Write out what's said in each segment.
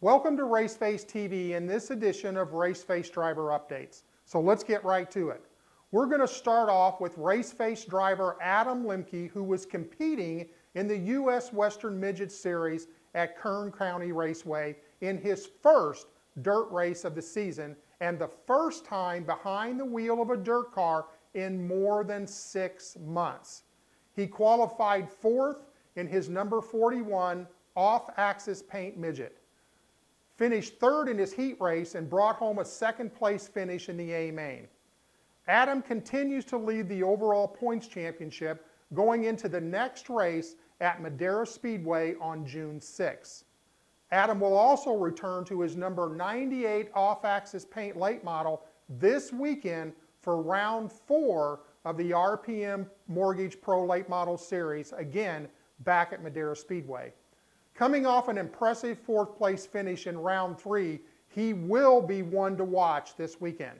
Welcome to Raceface TV in this edition of Raceface Driver Updates. So let's get right to it. We're going to start off with Raceface driver Adam Lemke, who was competing in the U.S. Western Midget Series at Kern County Raceway in his first dirt race of the season and the first time behind the wheel of a dirt car in more than 6 months. He qualified fourth in his number 41 off-axis paint midget, finished third in his heat race, and brought home a second place finish in the A main. Adam continues to lead the overall points championship going into the next race at Madera Speedway on June 6. Adam will also return to his number 98 off-axis paint late model this weekend for round 4 of the RPM Mortgage Pro Late Model Series, again back at Madera Speedway. Coming off an impressive fourth place finish in round 3, he will be one to watch this weekend.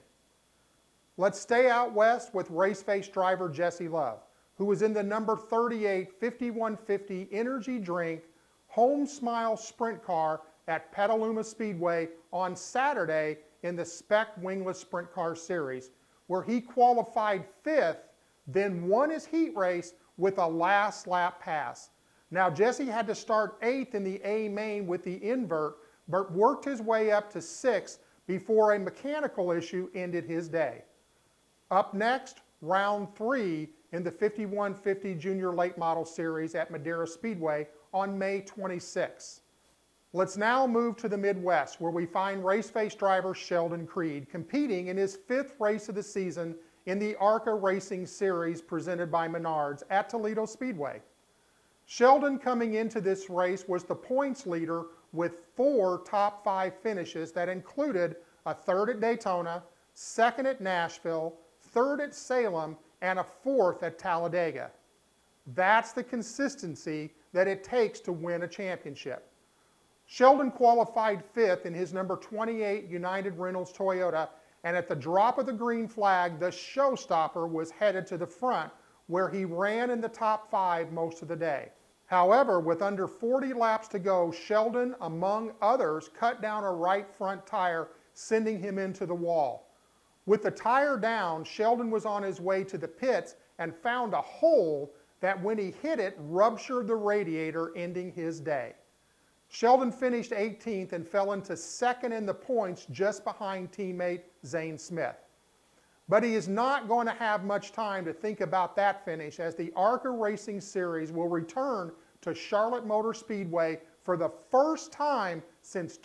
Let's stay out west with Raceface driver Jesse Love, who was in the number 38 5150 Energy Drink Home Smile Sprint Car at Petaluma Speedway on Saturday in the Spec Wingless Sprint Car Series, where he qualified 5th, then won his heat race with a last lap pass. Now, Jesse had to start 8th in the A main with the invert, but worked his way up to 6th before a mechanical issue ended his day. Up next, round 3 in the 5150 Junior Late Model Series at Madera Speedway on May 26. Let's now move to the Midwest, where we find Raceface driver Sheldon Creed competing in his 5th race of the season in the ARCA Racing Series presented by Menards at Toledo Speedway. Sheldon, coming into this race, was the points leader with 4 top 5 finishes that included a 3rd at Daytona, 2nd at Nashville, 3rd at Salem, and a 4th at Talladega. That's the consistency that it takes to win a championship. Sheldon qualified 5th in his number 28 United Rentals Toyota, and at the drop of the green flag, the showstopper was headed to the front, where he ran in the top 5 most of the day. However, with under 40 laps to go, Sheldon, among others, cut down a right front tire, sending him into the wall. With the tire down, Sheldon was on his way to the pits and found a hole that, when he hit it, ruptured the radiator, ending his day. Sheldon finished 18th and fell into 2nd in the points, just behind teammate Zane Smith. But he is not going to have much time to think about that finish, as the ARCA Racing Series will return to Charlotte Motor Speedway for the first time since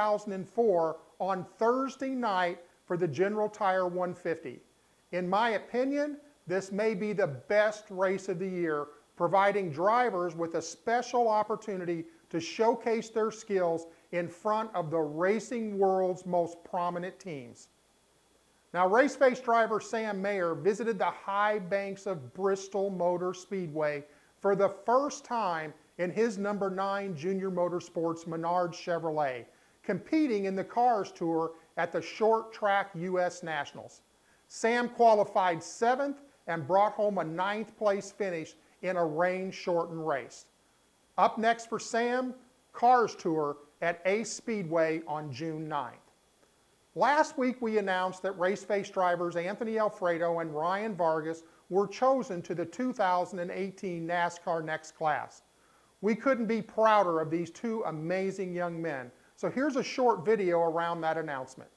2004 on Thursday night for the General Tire 150. In my opinion, this may be the best race of the year, providing drivers with a special opportunity to showcase their skills in front of the racing world's most prominent teams. Now, Raceface driver Sam Mayer visited the high banks of Bristol Motor Speedway for the first time in his number 9 Junior Motorsports Menards Chevrolet, competing in the Cars Tour at the Short Track U.S. Nationals. Sam qualified 7th and brought home a 9th place finish in a rain-shortened race. Up next for Sam, Cars Tour at Ace Speedway on June 9th. Last week we announced that Raceface drivers Anthony Alfredo and Ryan Vargas were chosen to the 2018 NASCAR Next Class. We couldn't be prouder of these 2 amazing young men, so here's a short video around that announcement.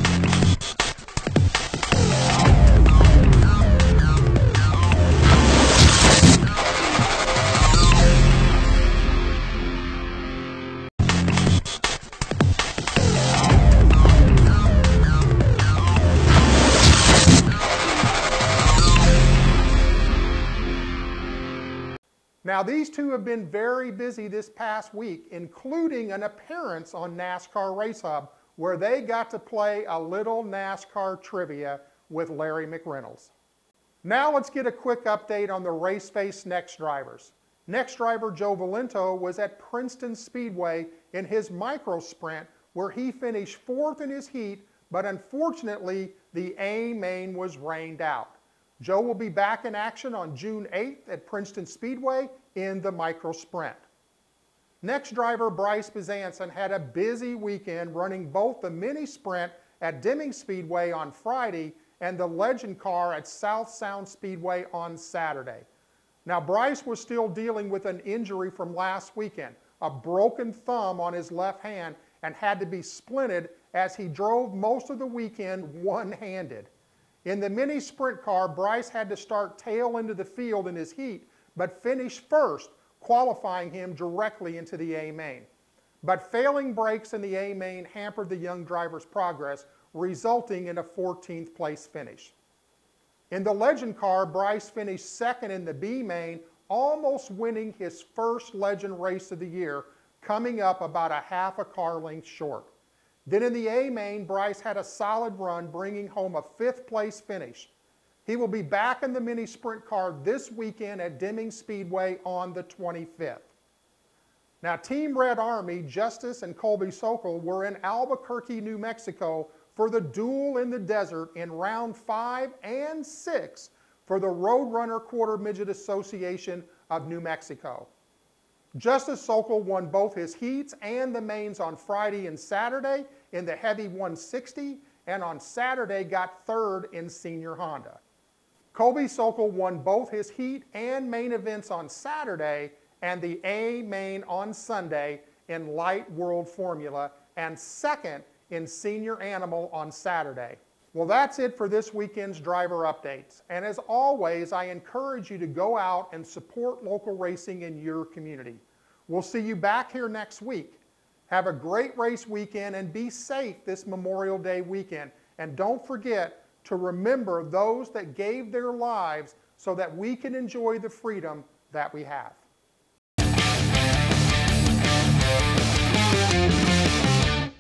Now, these 2 have been very busy this past week, including an appearance on NASCAR Race Hub, where they got to play a little NASCAR trivia with Larry McReynolds. Now let's get a quick update on the Raceface Next drivers. Next driver Joe Valento was at Princeton Speedway in his micro sprint, where he finished 4th in his heat, but unfortunately the A main was rained out. Joe will be back in action on June 8th at Princeton Speedway in the micro sprint. Next driver Bryce Bezanson had a busy weekend running both the mini sprint at Deming Speedway on Friday and the legend car at South Sound Speedway on Saturday. Now Bryce was still dealing with an injury from last weekend, a broken thumb on his left hand, and had to be splinted as he drove most of the weekend one-handed. In the mini sprint car, Bryce had to start tail into the field in his heat, but finished first, qualifying him directly into the A main. But failing brakes in the A main hampered the young driver's progress, resulting in a 14th place finish. In the legend car, Bryce finished second in the B main, almost winning his first legend race of the year, coming up about a half a car length short. Then in the A main, Bryce had a solid run, bringing home a 5th place finish. He will be back in the mini sprint car this weekend at Deming Speedway on the 25th. Now, Team Red Army, Justice and Colby Sokol were in Albuquerque, New Mexico for the Duel in the Desert in round 5 and 6 for the Roadrunner Quarter Midget Association of New Mexico. Justice Sokol won both his heats and the mains on Friday and Saturday in the Heavy 160, and on Saturday got 3rd in Senior Honda. Colby Sokol won both his heat and main events on Saturday and the A main on Sunday in Light World Formula, and 2nd in Senior Animal on Saturday. Well, that's it for this weekend's driver updates. And as always, I encourage you to go out and support local racing in your community. We'll see you back here next week. Have a great race weekend and be safe this Memorial Day weekend. And don't forget to remember those that gave their lives so that we can enjoy the freedom that we have.